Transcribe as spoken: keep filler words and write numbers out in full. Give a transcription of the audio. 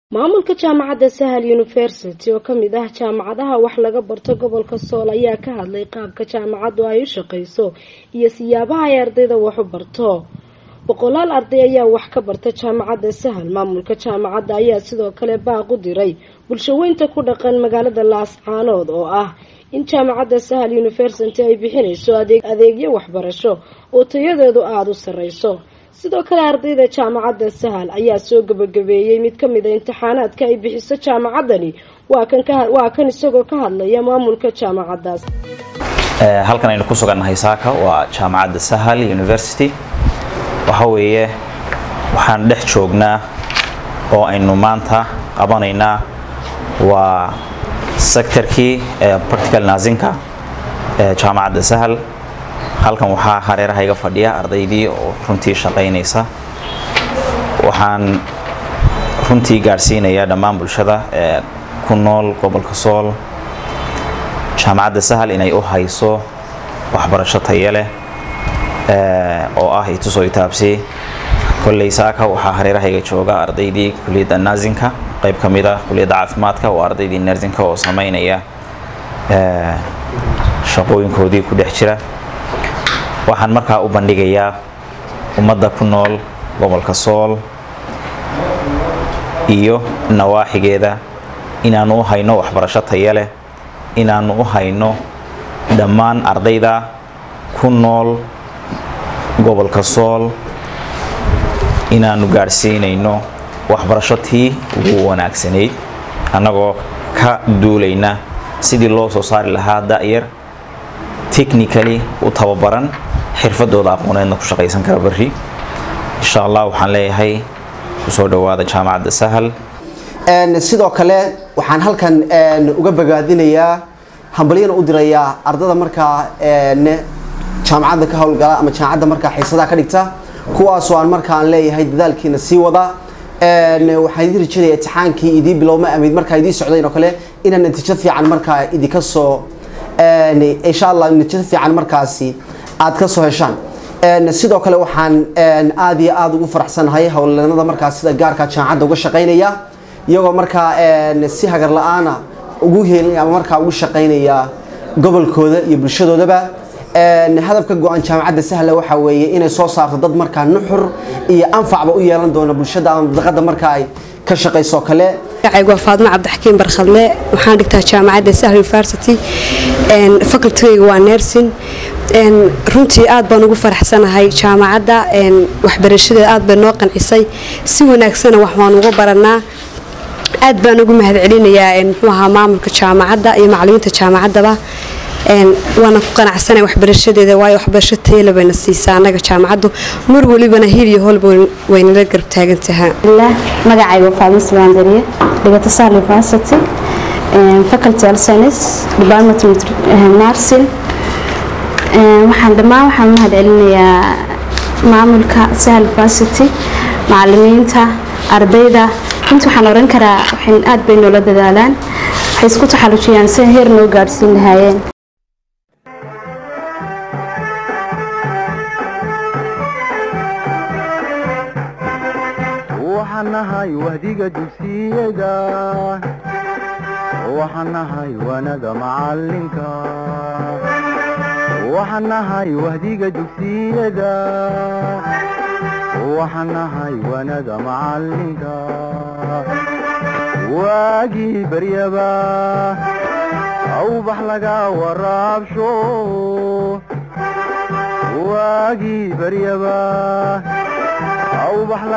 maamulka jaamacadda Sahal University oo kamid ah jaamacadaha wax laga barto gobolka Sool ayaa ka hadlay qaabka jaamacaddu ay u shaqeyso iyo siyaabaha ay ardayda wax u barto. boqolaal arday ayaa wax ka barta jaamacadda Sahal. Maamulka jaamacadda ayaa sidoo kale baaq u diray bulshaweynta ku dhaqan magaalada Laascaanood oo ah in jaamacadda Sahal University ay bixinayso adeeg adeegyo waxbarasho oo tayadeedu aad u sareyso. sidoo kale ardayda jaamacadda Sahal ayaa soo gabagabeeyay mid kamid ah imtixaanaadka ay bixiso jaamacaddani. waa kan ka waa kan isagoo ka hadlaya maamulka jaamacaddaas. ee halkan aynu ku sugannahay saaka waa jaamacadda Sahal University. waxa weeye waxaan dhex joognaa oo aynu maanta qabanaynaa waa sectorkii ee practical nursingka ee jaamacadda Sahal. halkan waxaa hareeraha iga fadhiya ardaydii oo runtii shaqeynaysa. waxaan runtii gaarsiinayaa dhammaan bulshada ee ku nool gobolka Sool jaamacadda Sahal inay u hayso waxbarasho tayo leh ee oo ah itusoo itaabsi. kullay saaka waxaa hareeraha iga jooga ardaydii kulliyadda nursingka qayb kamid ah kulliyadda caafimaadka oo ardaydii nursingka oo sameynaya ee shaqooyinkoodii ku dhex jira. waxaan markaa u bandhigayaa ummadda ku nool gobolka Sool iyo nawaaxigeeda inaanu u hayno waxbarasho tayo leh, inaanu u hayno dhammaan ardayda ku nool gobolka Sool inaanu gaarsiinayno waxbarasho tii ugu wanaagsanayd annagoo ka duulayna sidii loo soo saari lahaa da'yar technically u tababaran xirfadooda aqooneedna ku shaqeysan kara bari. insha Allah waxaan leeyahay ku soo dhawaada jaamacadda Sahal. een sidoo kale waxaan halkan een uga bagaadinayaa hambaliyana u dirayaa ardada markaa een jaamacadda ka howlgala ama jaamacadda markaa xiisadaha ka dhigta kuwaas oo aan markaa leeyahay dadaalkiina sii wada. een waxaan idin rajaynayaa imtixaankii idii bilowma amid markaa idii socday oo kale inaan natiijo fiican markaa idin ka soo een insha Allah natiijo fiican markaasi aad ka soo heshaan. een sidoo kale waxaan een aad iyo aad ugu faraxsanahay howlgalanada markaa sida gaarka jaamacadda uga shaqeynaya iyagoo markaa een si hagar la'aan ugu heelay ama markaa ugu shaqeynaya gobolkooda iyo bulshadoodaba. een hadafka go'aan jaamacadda Sahal waxa weeye inay soo saarto dad markaa nuxur iyo anfacba u yeelan doona bulshada ama dadka markaa ay ka shaqeyso kale. aygu Faadma Cabdixakiin Barkhadle waxaan dhigtaa jaamacadda Sahal University een faculty waa nursing. een runtii aad baan ugu faraxsanahay jaamacadda een waxbarashada aad baan noo qancisay si wanaagsan wax waan uga baranaa. aad baan ugu mahadcelinayaa in muxuu ahaa maamulka jaamacadda iyo macallimiinta jaamacaddaba een waana ku qanacsanahay waxbarashadeeda waayo waxbarasho tayo bayna siisaa anaga jaamacaddu mar walibana hil iyo holba wayna la garab taagan tahay. magacaygu Faadma Suwaandariye dhigata Sahal University een faculty of science department of nursing. waxaan dhamaan waxaan mahadcelinayaa maamulka Sahal University macallimiinta ardayda inta waxaan oran karaa waxaan aad bay noola dadaalaan waxay isku taxalujiyaan si heer noo gaarsiin lahaayeen. waxaan nahay wahdiga dugsiyada waxaan nahay wanaga macallinka waxaan nahay wahdiga dugsiyada waxaan nahay wanaga macallinka waagii baryaba awbax laga waraabsho waagii baryaba awbax